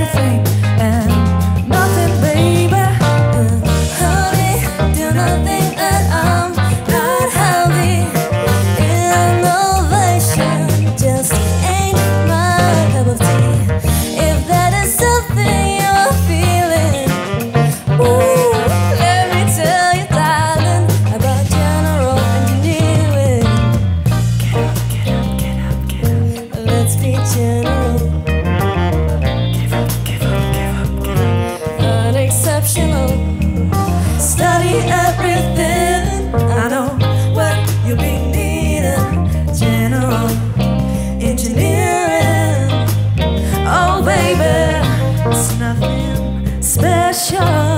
everything and nothing, baby. Honey, do not think that I'm not healthy. Innovation just ain't my cup of tea. If that is something you're feeling, ooh, let me tell you, darling, about general engineering. Get up, get up, get up, get up. Let's be general. Give up, give up, give up, give up. Unexceptional. Study everything. I know what you'll be needing. General engineering. Oh, baby, it's nothing special.